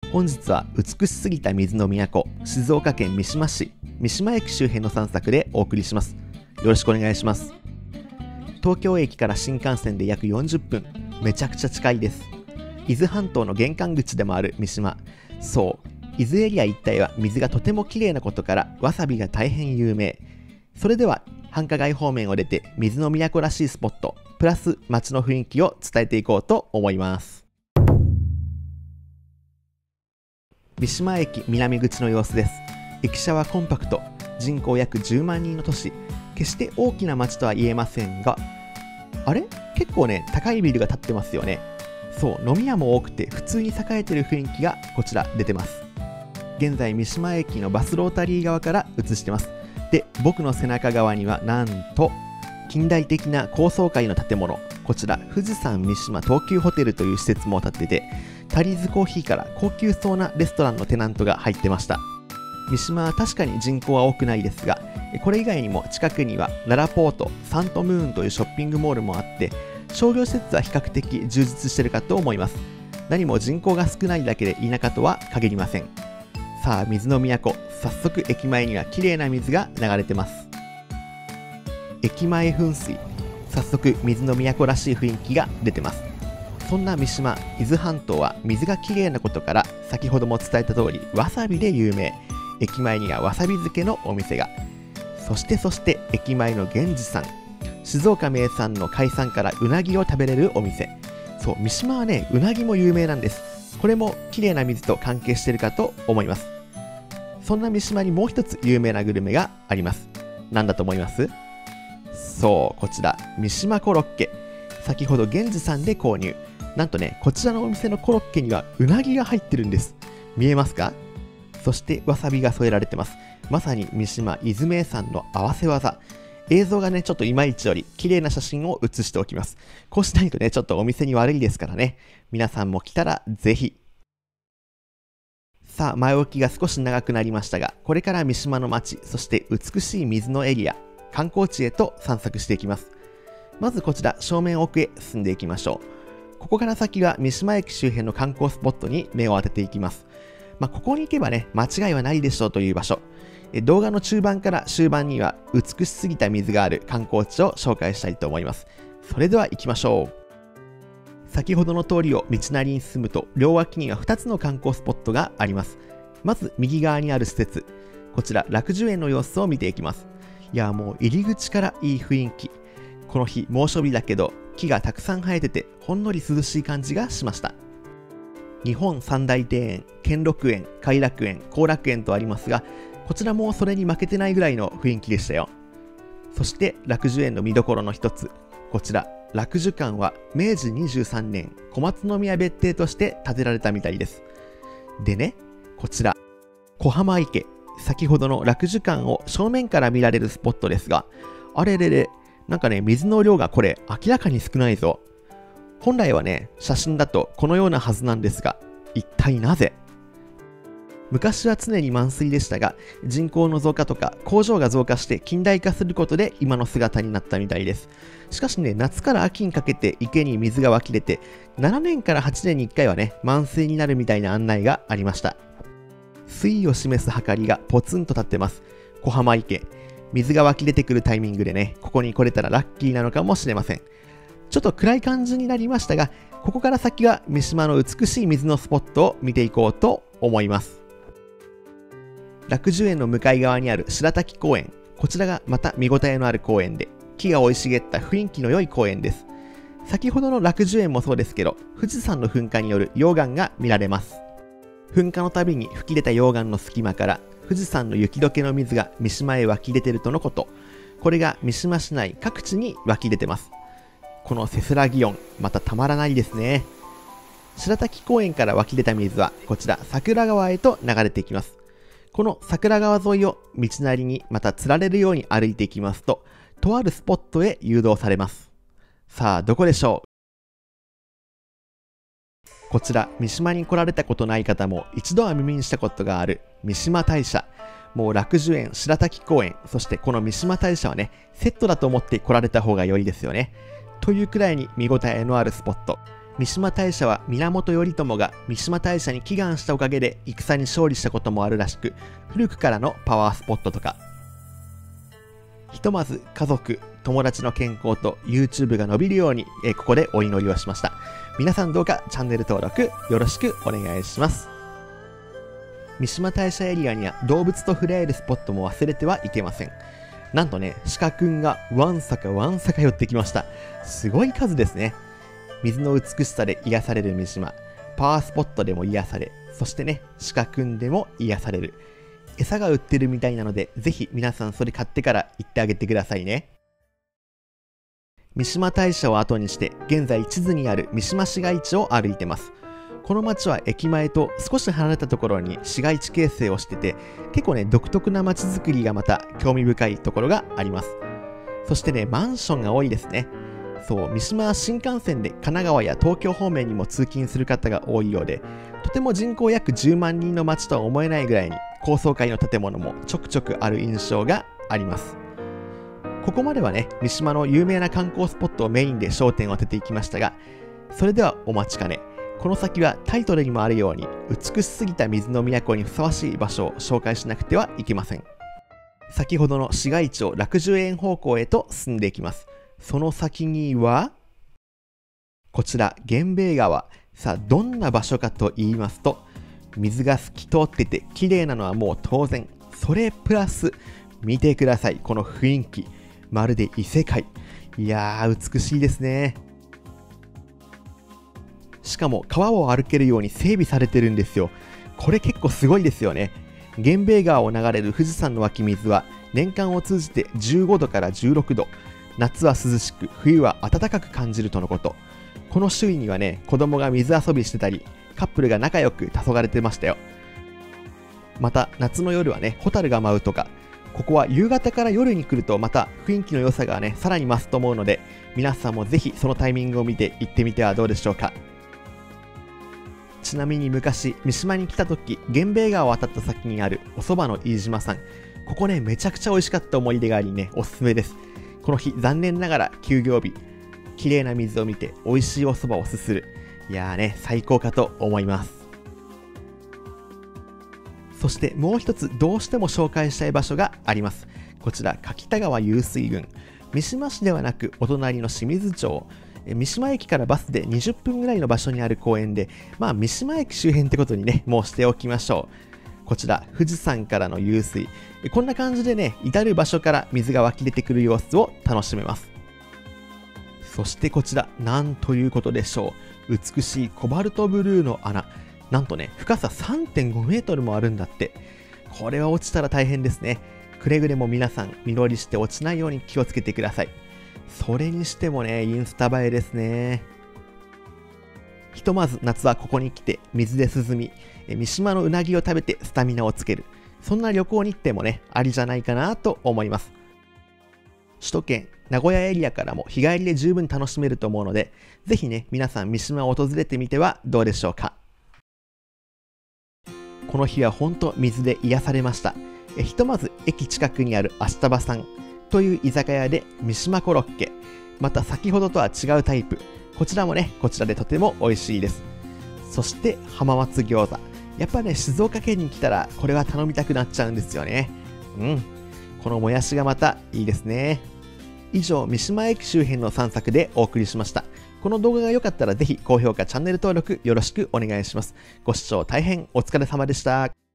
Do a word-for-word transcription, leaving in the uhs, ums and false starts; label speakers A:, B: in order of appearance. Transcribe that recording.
A: 本日は美しすぎた水の都、静岡県三島市、三島駅周辺の散策でお送りします。よろしくお願いします。東京駅から新幹線で約よんじゅっぷん、めちゃくちゃ近いです。伊豆半島の玄関口でもある三島。そう、伊豆エリア一帯は水がとても綺麗なことからわさびが大変有名。それでは繁華街方面を出て水の都らしいスポット、プラス街の雰囲気を伝えていこうと思います。三島駅南口の様子です。駅舎はコンパクト、人口約じゅうまんにんの都市。決して大きな街とは言えませんが、あれ結構ね、高いビルが建ってますよね。そう、飲み屋も多くて普通に栄えてる雰囲気がこちら出てます。現在三島駅のバスロータリー側から映してます。で、僕の背中側にはなんと近代的な高層階の建物、こちら富士山三島東急ホテルという施設も建ってて、タリーズコーヒーから高級そうなレストランのテナントが入ってました。三島は確かに人口は多くないですが、これ以外にも近くにはララポート、サントムーンというショッピングモールもあって、商業施設は比較的充実しているかと思います。何も人口が少ないだけで田舎とは限りません。さあ、水の都、早速駅前には綺麗な水が流れてます。駅前噴水、早速水の都らしい雰囲気が出てます。そんな三島、伊豆半島は水が綺麗なことから、先ほども伝えた通りわさびで有名。駅前にはわさび漬けのお店が、そしてそして駅前の源氏さん、静岡名産の海産からうなぎを食べれるお店。そう、三島はね、うなぎも有名なんです。これも綺麗な水と関係しているかと思います。そんな三島にもう一つ有名なグルメがあります。何だと思います？そう、こちら三島コロッケ。先ほど源氏さんで購入。なんとね、こちらのお店のコロッケにはうなぎが入ってるんです。見えますか？そしてわさびが添えられてます。まさに三島伊豆名産の合わせ技。映像がね、ちょっといまいちより綺麗な写真を写しておきます。こうしないとね、ちょっとお店に悪いですからね。皆さんも来たらぜひ。さあ、前置きが少し長くなりましたが、これから三島の街、そして美しい水のエリア、観光地へと散策していきます。まずこちら、正面奥へ進んでいきましょう。ここから先は三島駅周辺の観光スポットに目を当てていきます。まあ、ここに行けばね、間違いはないでしょうという場所。動画の中盤から終盤には美しすぎた水がある観光地を紹介したいと思います。それでは行きましょう。先ほどの通りを道なりに進むと、両脇にはふたつの観光スポットがあります。まず右側にある施設、こちら楽寿園の様子を見ていきます。いや、もう入り口からいい雰囲気。この日猛暑日だけど木がたくさん生えてて、ほんのり涼しい感じがしました。日本三大庭園、兼六園、偕楽園、後楽園とありますが、こちらもそれに負けてないぐらいの雰囲気でしたよ。そして楽寿園の見どころの一つ、こちら楽寿館はめいじにじゅうさんねん小松宮別邸として建てられたみたいです。でね、こちら小浜池、先ほどの楽寿館を正面から見られるスポットですが、あれれれ、なんかね、水の量がこれ明らかに少ないぞ。本来はね、写真だとこのようなはずなんですが、一体なぜ？昔は常に満水でしたが、人口の増加とか工場が増加して近代化することで今の姿になったみたいです。しかしね、夏から秋にかけて池に水が湧き出て、ななねんからはちねんにいっかいはね、満水になるみたいな案内がありました。水位を示す計りがポツンと立ってます。小浜池。水が湧き出てくるタイミングでね、ここに来れたらラッキーなのかもしれません。ちょっと暗い感じになりましたが、ここから先は三島の美しい水のスポットを見ていこうと思います。楽寿園の向かい側にある白滝公園、こちらがまた見応えのある公園で、木が生い茂った雰囲気の良い公園です。先ほどの楽寿園もそうですけど、富士山の噴火による溶岩が見られます。噴火のたびに吹き出た溶岩の隙間から富士山の雪解けの水が三島へ湧き出ているとのこと。これが三島市内各地に湧き出てます。このせせらぎ音、またたまらないですね。白滝公園から湧き出た水はこちら桜川へと流れていきます。この桜川沿いを道なりにまた釣られるように歩いていきますと、とあるスポットへ誘導されます。さあ、どこでしょう？こちら三島に来られたことない方も一度は耳にしたことがある三島大社。もう楽寿園、白滝公園、そしてこの三島大社はね、セットだと思って来られた方が良いですよね。というくらいに見応えのあるスポット。 三島大社は源頼朝が三島大社に祈願したおかげで戦に勝利したこともあるらしく、古くからのパワースポットとか。ひとまず家族、友達の健康と YouTube が伸びるように、えここでお祈りをしました。皆さんどうかチャンネル登録よろしくお願いします。三島大社エリアには動物と触れ合えるスポットも忘れてはいけません。なんとね、鹿くんがわんさかわんさか寄ってきました。すごい数ですね。水の美しさで癒される三島、パワースポットでも癒され、そしてね、鹿くんでも癒される。餌が売ってるみたいなので、ぜひ皆さんそれ買ってから行ってあげてくださいね。三島大社を後にして、現在地図にある三島市街地を歩いてます。この町は駅前と少し離れたところに市街地形成をしてて、結構ね、独特な町づくりがまた興味深いところがあります。そしてね、マンションが多いですね。そう、三島は新幹線で神奈川や東京方面にも通勤する方が多いようで、とても人口約じゅうまんにんの町とは思えないぐらいに高層階の建物もちょくちょくある印象があります。ここまではね、三島の有名な観光スポットをメインで焦点を当てていきましたが、それではお待ちかね。この先はタイトルにもあるように、美しすぎた水の都にふさわしい場所を紹介しなくてはいけません。先ほどの市街地を楽寿園方向へと進んでいきます。その先には、こちら源兵衛川。さあ、どんな場所かと言いますと、水が透き通ってて綺麗なのはもう当然。それプラス、見てください。この雰囲気。まるで異世界。いやー、美しいですね。しかも川を歩けるように整備されてるんですよ。これ結構すごいですよね。源兵衛川を流れる富士山の湧き水は年間を通じてじゅうごどからじゅうろくど。夏は涼しく、冬は暖かく感じるとのこと。この周囲にはね、子供が水遊びしてたり、カップルが仲良く黄昏れてましたよ。また夏の夜はね、ホタルが舞うとか、ここは夕方から夜に来るとまた雰囲気の良さがね、さらに増すと思うので、皆さんもぜひそのタイミングを見て行ってみてはどうでしょうか。ちなみに昔、三島に来た時、源兵衛川を渡った先にあるお蕎麦の飯島さん。ここね、めちゃくちゃ美味しかった思い出がありね、おすすめです。この日、残念ながら休業日。綺麗な水を見て、美味しいお蕎麦をすする。いやーね、最高かと思います。そしてもう一つ、どうしても紹介したい場所があります。こちら、柿田川湧水群。三島市ではなく、お隣の清水町。三島駅からバスでにじゅっぷんぐらいの場所にある公園で、まあ三島駅周辺ってことにね、もうしておきましょう。こちら、富士山からの湧水。こんな感じでね、至る場所から水が湧き出てくる様子を楽しめます。そしてこちら、なんということでしょう。美しいコバルトブルーの穴。なんとね、深さ さんてんごメートルもあるんだって。これは落ちたら大変ですね。くれぐれも皆さん、身乗りして落ちないように気をつけてください。それにしてもね、インスタ映えですね。ひとまず夏はここに来て水で涼み、三島のうなぎを食べてスタミナをつける。そんな旅行日程もね、ありじゃないかなと思います。首都圏、名古屋エリアからも日帰りで十分楽しめると思うので、ぜひね、皆さん三島を訪れてみてはどうでしょうか。この日はほんと水で癒されました。えひとまず駅近くにあるアシタバさんという居酒屋で三島コロッケ、また先ほどとは違うタイプ、こちらもね、こちらでとても美味しいです。そして浜松餃子、やっぱね、静岡県に来たらこれは頼みたくなっちゃうんですよね。うん、このもやしがまたいいですね。以上、三島駅周辺の散策でお送りしました。この動画が良かったらぜひ高評価、チャンネル登録よろしくお願いします。ご視聴大変お疲れ様でした。